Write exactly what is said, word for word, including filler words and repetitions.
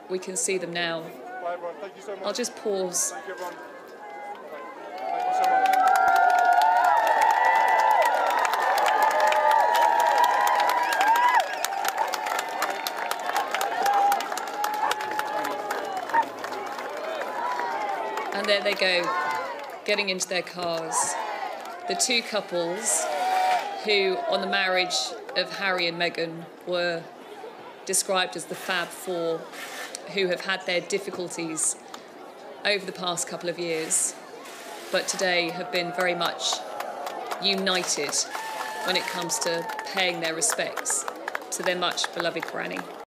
we can see them now. Bye, everyone. Thank you so much. I'll just pause. Thank you, everyone. Thank you so much. And there they go, getting into their cars. The two couples who, on the marriage of Harry and Meghan, were described as the Fab Four, who have had their difficulties over the past couple of years, but today have been very much united when it comes to paying their respects to their much beloved granny.